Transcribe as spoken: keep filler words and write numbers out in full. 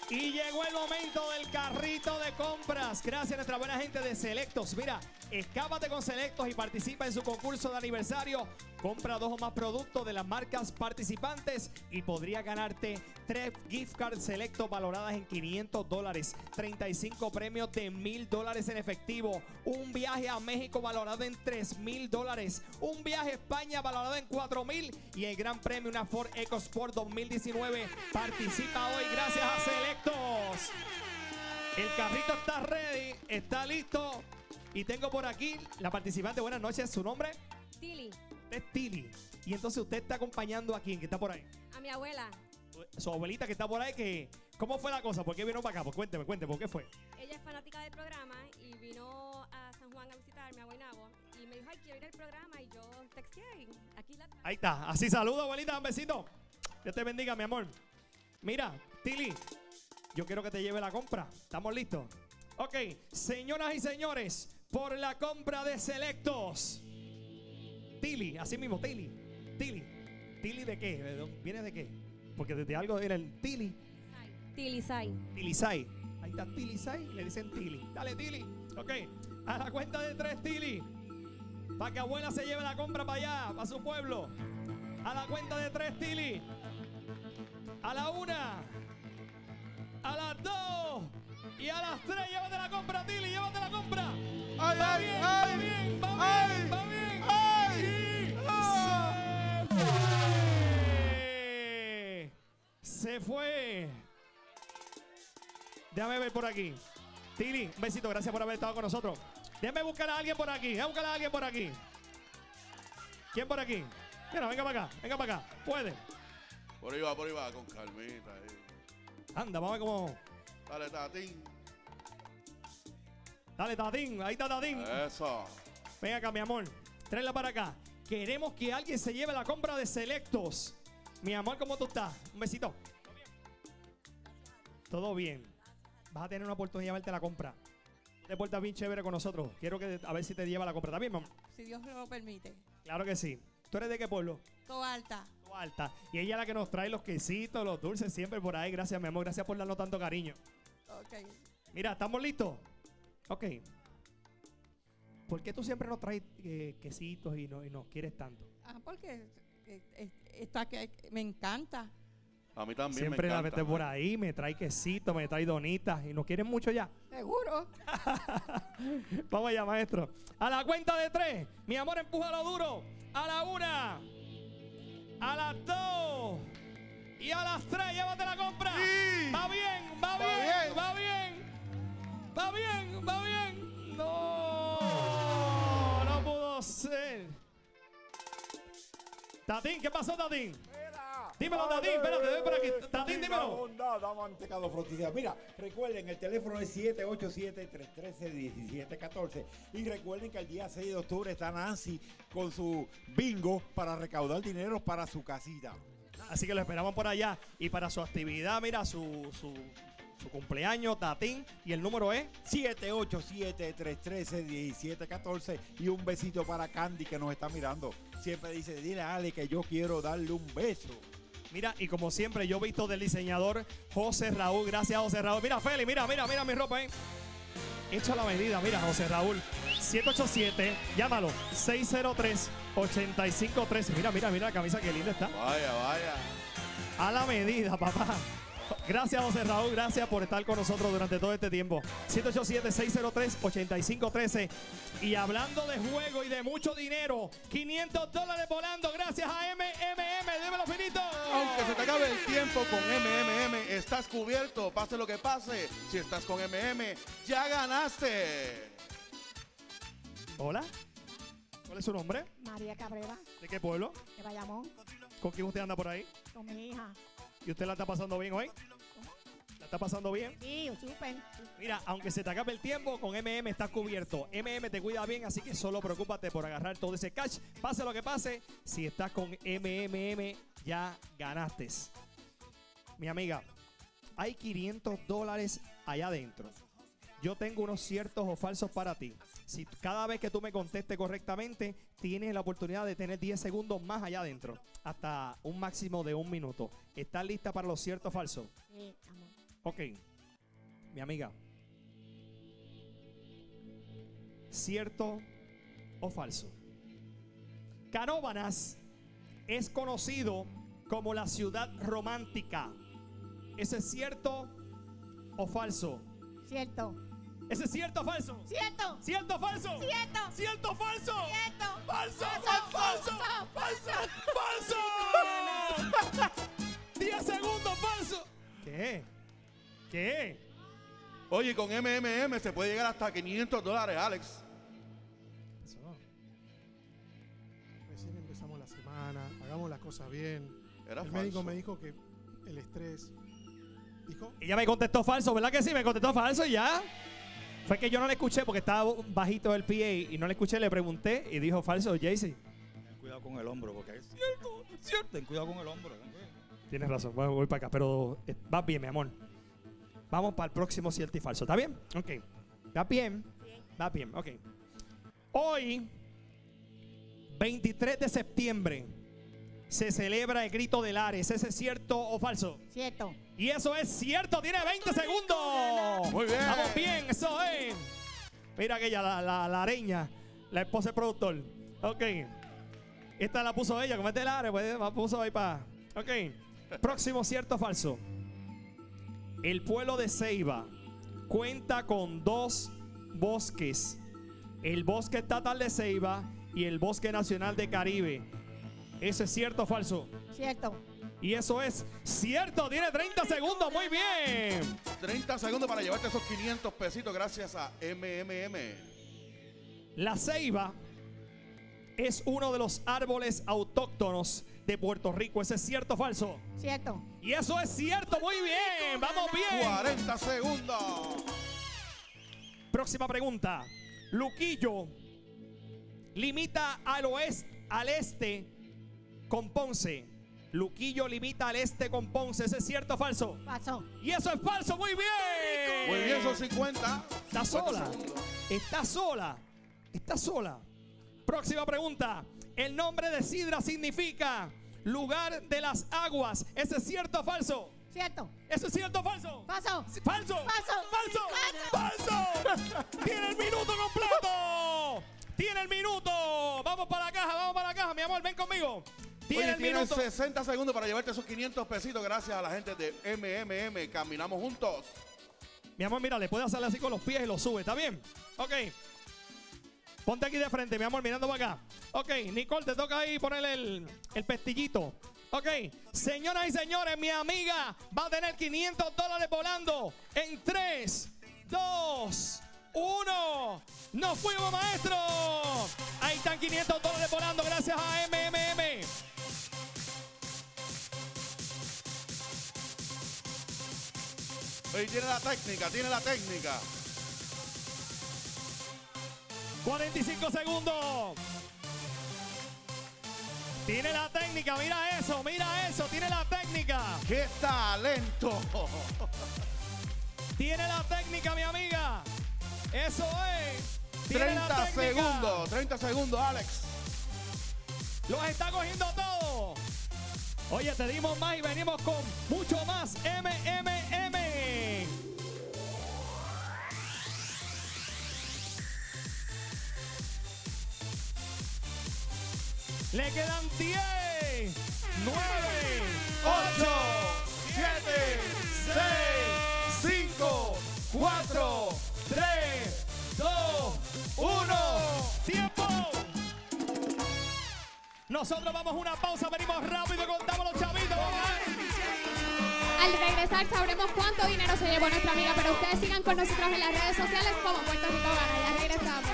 Y llegó el momento del carrito de compras. Gracias a nuestra buena gente de Selectos. Mira, escápate con Selectos y participa en su concurso de aniversario. Compra dos o más productos de las marcas participantes y podría ganarte tres gift cards Selectos valoradas en quinientos dólares, treinta y cinco premios de mil dólares en efectivo, un viaje a México valorado en tres mil dólares, un viaje a España valorado en cuatro mil y el gran premio una Ford EcoSport dos mil diecinueve. Participa hoy gracias a Selectos. El carrito está ready, está listo y tengo por aquí la participante. Buenas noches, ¿su nombre? Tili. Usted es Tili. Y entonces usted está acompañando a quién que está por ahí. A mi abuela. Su abuelita que está por ahí, que ¿cómo fue la cosa? ¿Por qué vino para acá? Pues cuénteme, cuénteme, ¿por qué fue? Ella es fanática del programa y vino a San Juan a visitarme, a Guaynabo, y me dijo, ay, quiero ir al programa, y yo texteé y aquí la... Ahí está, así saluda, abuelita, un besito. Dios te bendiga, mi amor. Mira, Tili, yo quiero que te lleve la compra. ¿Estamos listos? Ok, señoras y señores, por la compra de Selectos. Tili, así mismo, Tili. Tili. ¿Tili de qué? ¿De dónde? ¿Viene de qué? Porque desde algo era el Tili. Tilisay. Tilisay. Ahí está Tilisay, le dicen Tili. Dale, Tili. Ok, a la cuenta de tres, Tili. Para que abuela se lleve la compra para allá, para su pueblo. A la cuenta de tres, Tili. A la una. A las dos. Y a las tres, llévate la compra, Tili, llévate la compra. Ay, va ay, bien, ay, va bien, va ay, bien, va bien. ay, Y ah. se fue. Se fue. Déjame ver por aquí. Tili, un besito, gracias por haber estado con nosotros. Déjame buscar a alguien por aquí. Déjame buscar a alguien por aquí. ¿Quién por aquí? Mira, venga para acá, venga para acá. Puede. Por ahí va, por ahí va, con calmita. Ahí. Anda, vamos a ver cómo. Dale, Tatín. Dale, Tatín, ahí está Tatín. Eso. Ven acá, mi amor. Tráela para acá. Queremos que alguien se lleve la compra de Selectos. Mi amor, ¿cómo tú estás? Un besito. Todo bien. Vas a tener una oportunidad de llevarte la compra. Te portas bien chévere con nosotros. Quiero que a ver si te lleva la compra. ¿Está bien, mamá? Si Dios lo permite. Claro que sí. ¿Tú eres de qué pueblo? Toda alta. Toda Alta. Y ella es la que nos trae los quesitos, los dulces siempre por ahí. Gracias, mi amor. Gracias por darnos tanto cariño. Ok. Mira, ¿estamos listos? Ok. ¿Por qué tú siempre nos traes eh, quesitos y, no, y nos quieres tanto? Ah, porque eh, eh, esta que me encanta. A mí también Siempre me la encanta. metes por ahí, me trae quesitos, me trae donitas y nos quieren mucho ya. Seguro. Vamos allá, maestro. A la cuenta de tres. Mi amor, empújalo duro. A la una. A las dos. Y a las tres, llévate la compra. Sí. Va bien, va, Va bien, bien. va bien. Va bien, va bien. No, no pudo ser. Tatín, ¿qué pasó, Tatín? Dímelo, Tatín, espérate, ven por aquí. Tatín, dímelo. Bondad, mantecado frutilla. Mira, recuerden, el teléfono es siete ocho siete, tres uno tres, uno siete uno cuatro. Y recuerden que el día seis de octubre está Nancy con su bingo para recaudar dinero para su casita. Así que lo esperamos por allá. Y para su actividad, mira, su, su, su cumpleaños, Tatín. Y el número es siete ocho siete, tres uno tres, uno siete uno cuatro. Y un besito para Candy que nos está mirando. Siempre dice, dile a Ale que yo quiero darle un beso. Mira, y como siempre, yo he visto del diseñador José Raúl. Gracias, José Raúl. Mira, Feli, mira, mira, mira mi ropa, ¿eh? Hecho a la medida, mira, José Raúl. siete ocho siete, llámalo, seis cero tres, ocho cinco uno tres. Mira, mira, mira la camisa, qué linda está. Vaya, vaya. A la medida, papá. Gracias, José Raúl. Gracias por estar con nosotros durante todo este tiempo. siete ocho siete, seis cero tres, ocho cinco uno tres. Y hablando de juego y de mucho dinero, quinientos dólares volando gracias a M M M. Dímelo, finito. Aunque se te acabe el tiempo con M M M, estás cubierto. Pase lo que pase. Si estás con M M, ya ganaste. Hola. ¿Cuál es su nombre? María Cabrera, ¿De qué pueblo? de Bayamón, ¿Con quién usted anda por ahí? con mi hija. ¿Y usted la está pasando bien hoy? ¿La está pasando bien? Sí, súper. Mira, aunque se te acabe el tiempo, con M M estás cubierto. M M te cuida bien, así que solo preocúpate por agarrar todo ese cash. Pase lo que pase, si estás con M M M, ya ganaste. Mi amiga, hay quinientos dólares allá adentro. Yo tengo unos ciertos o falsos para ti. Si cada vez que tú me contestes correctamente, tienes la oportunidad de tener diez segundos más allá adentro. Hasta un máximo de un minuto. ¿Estás lista para los ciertos o falsos? Sí, amor. Ok. Mi amiga. ¿Cierto o falso? Canóvanas es conocido como la ciudad romántica. ¿Ese es cierto o falso? Cierto. ¿Ese es cierto o falso? Cierto. ¿Cierto o falso? Cierto. ¿Cierto o falso? Cierto. ¡Falso! Falso. ¡Falso! ¡Falso! ¡Falso! ¡diez segundos! ¡Falso! ¿Qué? ¿Qué? Oye, con M M M se puede llegar hasta quinientos dólares, Alex. Eso. Recién empezamos la semana, hagamos las cosas bien. Era El médico falso. me dijo que el estrés. Dijo, Ella me contestó falso, ¿verdad que sí? Me contestó falso y ya. Fue que yo no le escuché porque estaba bajito el P A y no le escuché, le pregunté y dijo falso, Jaycee. Ten cuidado con el hombro, porque es cierto, es cierto. Ten cuidado con el hombro. Tienes razón, voy, voy para acá, pero eh, vas bien, mi amor. Vamos para el próximo cierto y falso, ¿está bien? Ok. ¿Está bien? ¿Está bien? Ok. Hoy, veintitrés de septiembre, se celebra el grito del Ares. ¿Ese es cierto o falso? Cierto. Y eso es cierto, tiene veinte segundos. Muy bien. Vamos bien, eso es. Mira aquella, la, la, la areña, la esposa del productor. Ok. Esta la puso ella, como es del Ares, pues la puso ahí para. Ok. Próximo cierto o falso. El pueblo de Ceiba cuenta con dos bosques. El bosque estatal de Ceiba y el bosque nacional de Caribe. ¿Eso es cierto o falso? Cierto. Y eso es cierto, tiene treinta segundos, muy bien. treinta segundos para llevarte esos quinientos pesitos gracias a M M M. La ceiba es uno de los árboles autóctonos de Puerto Rico. ¿Ese es cierto o falso? Cierto. Y eso es cierto, muy bien, vamos bien. cuarenta segundos. Próxima pregunta. Luquillo limita al oeste, al este con Ponce. Luquillo limita al este con Ponce. ¿Ese es cierto o falso? Falso. Y eso es falso, muy bien. Muy bien, son cincuenta. Está sola. Está sola. Está sola. Próxima pregunta. El nombre de Sidra significa lugar de las aguas. ¿Ese es cierto o falso? Cierto. ¿Eso es cierto o falso? Falso. ¡Falso! Falso. ¡Falso! ¡Falso! ¡Tiene el minuto completo! ¡Tiene el minuto! Vamos para la caja, vamos para la caja, mi amor, ven conmigo. Tiene Oye, el tienes minuto. sesenta segundos para llevarte esos quinientos pesitos gracias a la gente de M M M. Caminamos juntos. Mi amor, mira, le puedes hacerle así con los pies y lo sube, ¿está bien? Ok. Ponte aquí de frente, mi amor, mirando para acá. Ok, Nicole, te toca ahí ponerle el, el pestillito. Ok, señoras y señores, mi amiga va a tener quinientos dólares volando en tres, dos, uno. ¡Nos fuimos, maestro! Ahí están quinientos dólares volando gracias a M M M. Oye, tiene la técnica, tiene la técnica. cuarenta y cinco segundos. Tiene la técnica, mira eso, mira eso, tiene la técnica. ¡Qué talento! Tiene la técnica, mi amiga. Eso es. Tiene la treinta técnica. segundos, treinta segundos, Alex. Los está cogiendo todo. Oye, te dimos más y venimos con mucho más M M M. Le quedan diez, nueve, ocho, siete, seis, cinco, cuatro, tres, dos, uno. ¡Tiempo! Nosotros vamos a una pausa, venimos rápido y contamos los chavitos. Vamos a ver. Al regresar sabremos cuánto dinero se llevó nuestra amiga, pero ustedes sigan con nosotros en las redes sociales como Puerto Rico Gana. Ya regresamos.